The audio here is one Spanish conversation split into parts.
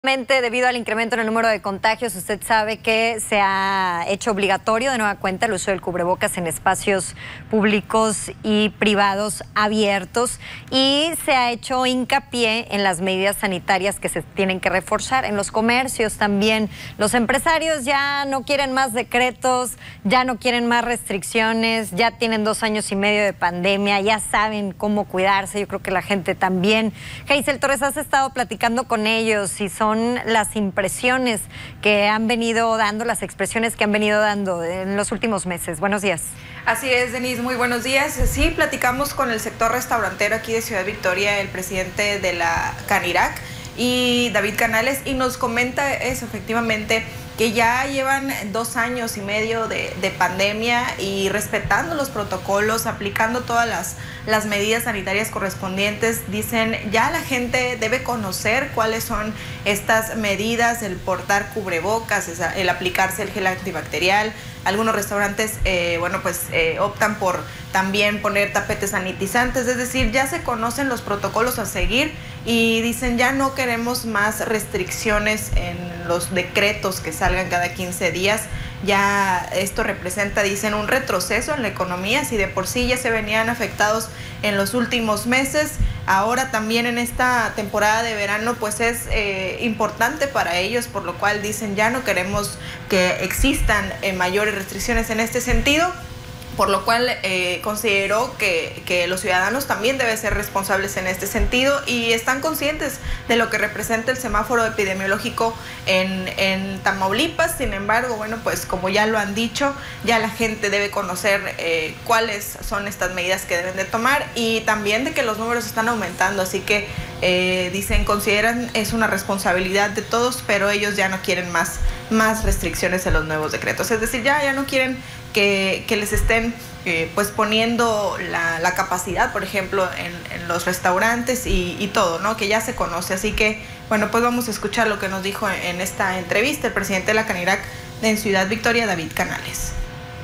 Debido al incremento en el número de contagios, usted sabe que se ha hecho obligatorio de nueva cuenta el uso del cubrebocas en espacios públicos y privados abiertos y se ha hecho hincapié en las medidas sanitarias que se tienen que reforzar en los comercios también. Los empresarios ya no quieren más decretos, ya no quieren más restricciones, ya tienen 2 años y medio de pandemia, ya saben cómo cuidarse. Yo creo que la gente también. Geisel Torres, has estado platicando con ellos y son las impresiones que han venido dando, las expresiones que han venido dando en los últimos meses. Buenos días. Así es, Denise, muy buenos días. Sí, platicamos con el sector restaurantero aquí de Ciudad Victoria, el presidente de la Canirac, y David Canales, y nos comenta eso, efectivamente, que ya llevan 2 años y medio de pandemia y respetando los protocolos, aplicando todas las medidas sanitarias correspondientes. Dicen, ya la gente debe conocer cuáles son estas medidas, el portar cubrebocas, el aplicarse el gel antibacterial. Algunos restaurantes, optan por también poner tapetes sanitizantes, es decir, ya se conocen los protocolos a seguir y dicen, ya no queremos más restricciones en los decretos que salgan cada 15 días. Ya esto representa, dicen, un retroceso en la economía. Si de por sí ya se venían afectados en los últimos meses, ahora también en esta temporada de verano pues es importante para ellos, por lo cual dicen, ya no queremos que existan mayores restricciones en este sentido. Por lo cual consideró que los ciudadanos también deben ser responsables en este sentido y están conscientes de lo que representa el semáforo epidemiológico en Tamaulipas. Sin embargo, bueno, pues como ya lo han dicho, ya la gente debe conocer cuáles son estas medidas que deben de tomar y también de que los números están aumentando. Así que dicen, consideran es una responsabilidad de todos, pero ellos ya no quieren más restricciones en los nuevos decretos. Es decir, ya no quieren que les estén pues poniendo la capacidad, por ejemplo, en los restaurantes y todo, ¿no? Que ya se conoce. Así que, bueno, pues vamos a escuchar lo que nos dijo en esta entrevista el presidente de la Canirac en Ciudad Victoria, David Canales.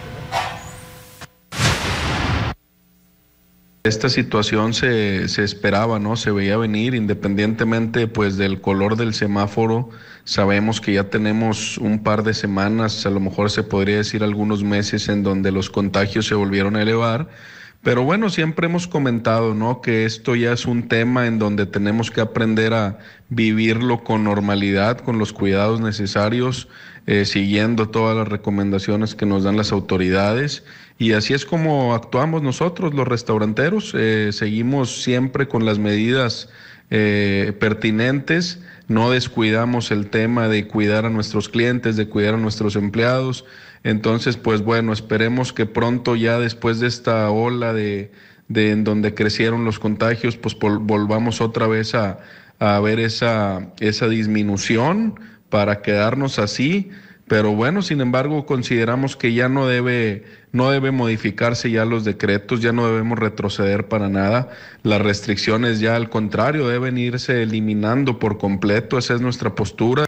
Esta situación se esperaba, ¿no? Se veía venir, independientemente pues del color del semáforo. Sabemos que ya tenemos un par de semanas, a lo mejor se podría decir algunos meses, en donde los contagios se volvieron a elevar. Pero bueno, siempre hemos comentado, ¿no?, que esto ya es un tema en donde tenemos que aprender a vivirlo con normalidad, con los cuidados necesarios, siguiendo todas las recomendaciones que nos dan las autoridades. Y así es como actuamos nosotros, los restauranteros. Seguimos siempre con las medidas pertinentes. No descuidamos el tema de cuidar a nuestros clientes, de cuidar a nuestros empleados. Entonces, pues bueno, esperemos que pronto, ya después de esta ola de en donde crecieron los contagios, pues volvamos otra vez a ver esa disminución para quedarnos así. Pero bueno, sin embargo, consideramos que ya no debe modificarse ya los decretos, ya no debemos retroceder para nada. Las restricciones ya, al contrario, deben irse eliminando por completo. Esa es nuestra postura.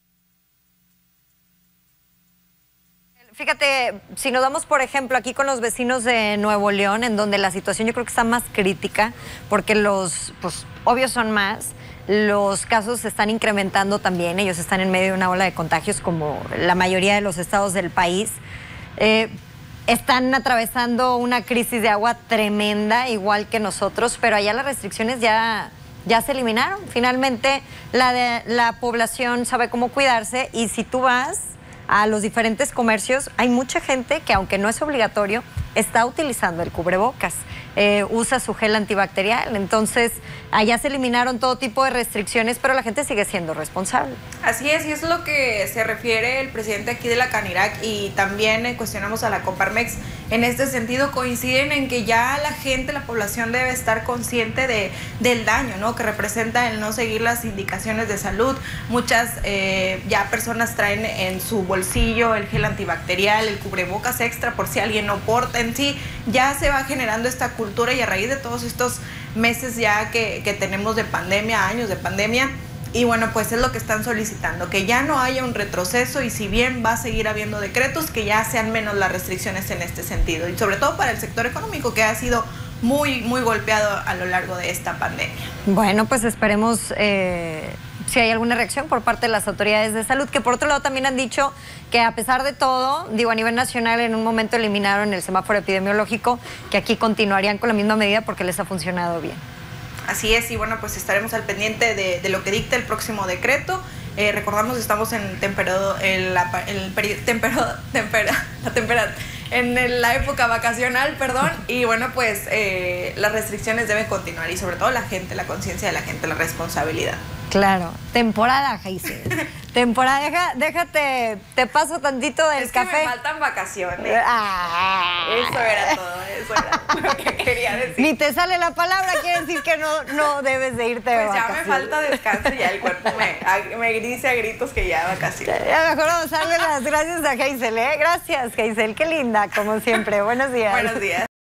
Fíjate, si nos damos, por ejemplo, aquí con los vecinos de Nuevo León, en donde la situación yo creo que está más crítica, porque obvios son más, los casos se están incrementando también, ellos están en medio de una ola de contagios como la mayoría de los estados del país. Están atravesando una crisis de agua tremenda, igual que nosotros, pero allá las restricciones ya se eliminaron. Finalmente la población sabe cómo cuidarse y si tú vas a los diferentes comercios, hay mucha gente que, aunque no es obligatorio, está utilizando el cubrebocas, usa su gel antibacterial. Entonces, allá se eliminaron todo tipo de restricciones, pero la gente sigue siendo responsable. Así es, y es lo que se refiere el presidente aquí de la Canirac, y también cuestionamos a la Coparmex en este sentido. Coinciden en que ya la gente, la población debe estar consciente del daño, ¿no?, que representa el no seguir las indicaciones de salud. Muchas ya personas traen en su bolsillo el gel antibacterial, el cubrebocas extra por si alguien no porta. En sí ya se va generando esta cultura, y a raíz de todos estos meses ya que tenemos de pandemia, años de pandemia, y bueno, pues es lo que están solicitando, que ya no haya un retroceso, y si bien va a seguir habiendo decretos, que ya sean menos las restricciones en este sentido, y sobre todo para el sector económico, que ha sido muy golpeado a lo largo de esta pandemia. Bueno, pues esperemos si hay alguna reacción por parte de las autoridades de salud, que por otro lado también han dicho que a pesar de todo, digo, a nivel nacional en un momento eliminaron el semáforo epidemiológico, que aquí continuarían con la misma medida porque les ha funcionado bien. Así es, y bueno, pues estaremos al pendiente de lo que dicta el próximo decreto. Recordamos, estamos en la época vacacional, perdón, y bueno, pues las restricciones deben continuar y sobre todo la conciencia de la gente, la responsabilidad. Claro, temporada, Geisel. Temporada, déjate, te paso tantito del café. Me faltan vacaciones. Eso era todo, eso era lo que quería decir. Ni te sale la palabra, quiere decir que no debes de irte de vacaciones. Pues ya me falta descanso y ya el cuerpo me dice a gritos que ya vacaciones. Ya mejor vamos a darle las gracias a Geisel, ¿eh? Gracias, Geisel, qué linda, como siempre. Buenos días. Buenos días.